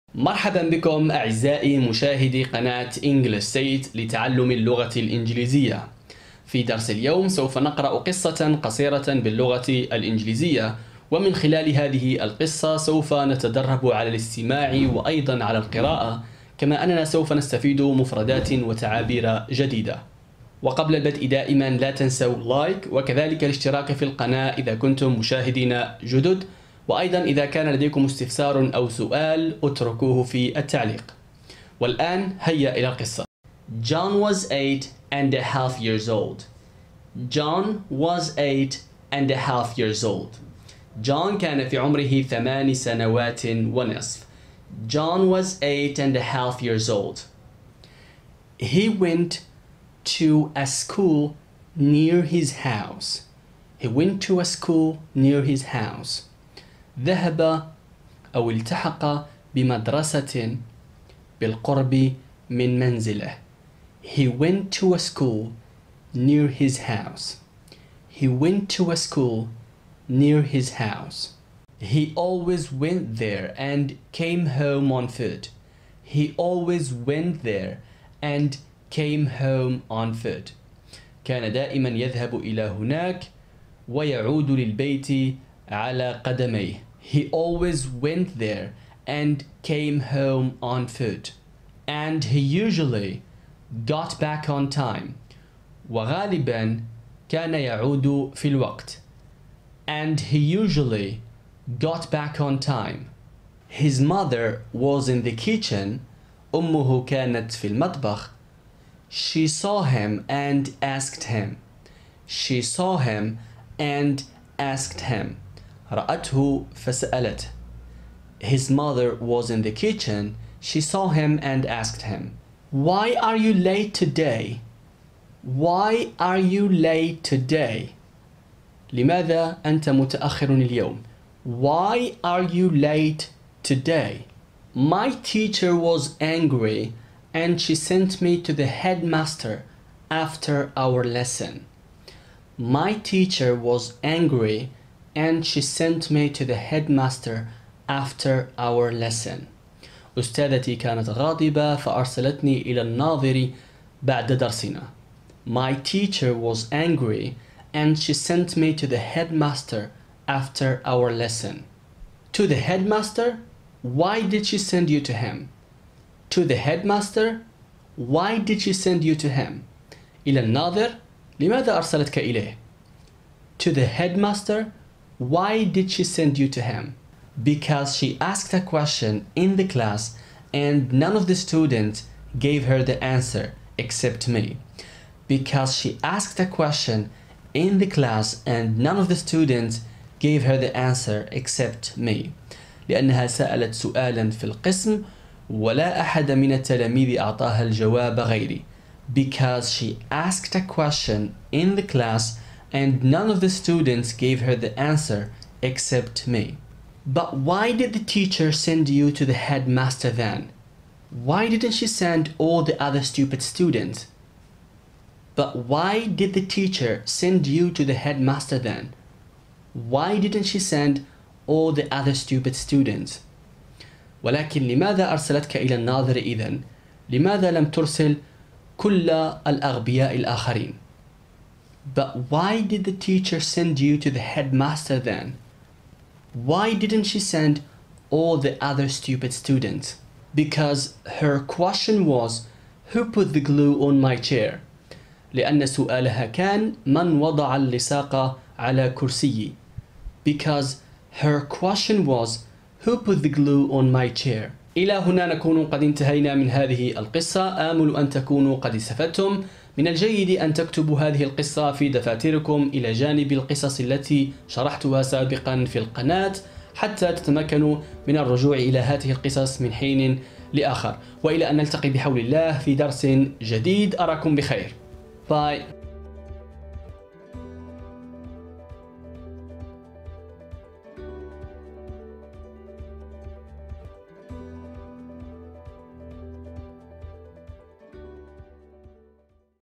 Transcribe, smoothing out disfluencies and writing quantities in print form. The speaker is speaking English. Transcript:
مرحبا بكم أعزائي مشاهدي قناة English State لتعلم اللغة الإنجليزية. في درس اليوم سوف نقرأ قصة قصيرة باللغة الإنجليزية، ومن خلال هذه القصة سوف نتدرب على الاستماع وأيضا على القراءة، كما أننا سوف نستفيد مفردات وتعابير جديدة. وقبل البدء دائما لا تنسوا لايك وكذلك الاشتراك في القناة إذا كنتم مشاهدين جدد، وأيضا إذا كان لديكم استفسار أو سؤال اتركوه في التعليق. والآن هيا إلى القصة. John was 8.5 years old. John was 8.5 years old. John كان في عمره 8 سنوات ونصف. John was 8.5 years old. He went to a school near his house. He went to a school near his house. ذهب أو التحق بمدرسة بالقرب من منزله. He went to a school near his house. He went to a school near his house. He always went there and came home on foot. He always went there and came home on foot. كان دائما يذهب إلى هناك ويعود للبيت على قدميه. He always went there and came home on foot. And he usually got back on time. وغالبا كان يعود في الوقت. And he usually got back on time. His mother was in the kitchen. أمه كانت في المطبخ. She saw him and asked him. She saw him and asked him. رأته فسألته. His mother was in the kitchen. She saw him and asked him, "Why are you late today? Why are you late today?" لماذا أنت متأخر اليوم؟ Why are you late today? My teacher was angry and she sent me to the headmaster after our lesson. My teacher was angry and she sent me to the headmaster after our lesson. أستاذتي كانت غاضبة فأرسلتني إلى الناظر بعد درسنا. My teacher was angry and she sent me to the headmaster after our lesson. To the headmaster? Why did she send you to him? To the headmaster? Why did she send you to him? إلى الناظر؟ لماذا أرسلتك إليه؟ To the headmaster? Why did she send you to him? Because she asked a question in the class and none of the students gave her the answer except me. Because she asked a question in the class and none of the students gave her the answer except me. لأنها سألت سؤالا في القسم ولا أحد من التلاميذ أعطاها الجواب غيري. Because she asked a question in the class and none of the students gave her the answer except me. But why did the teacher send you to the headmaster then? Why didn't she send all the other stupid students? But why did the teacher send you to the headmaster then? Why didn't she send all the other stupid students? ولكن لماذا أرسلتك إلى الناظر إذن؟ لماذا لم ترسل كل الأغبياء الآخرين؟ But why did the teacher send you to the headmaster then? Why didn't she send all the other stupid students? Because her question was, who put the glue on my chair? لأن سؤالها كان من وضع اللصاق على كرسيي. Because her question was, who put the glue on my chair? إلى هنا نكون قد انتهينا من هذه القصة. آمل أن تكونوا قد استفدتم. من الجيد أن تكتبوا هذه القصة في دفاتركم إلى جانب القصص التي شرحتها سابقا في القناة حتى تتمكنوا من الرجوع إلى هذه القصص من حين لآخر. وإلى أن نلتقي بحول الله في درس جديد. أراكم بخير. باي.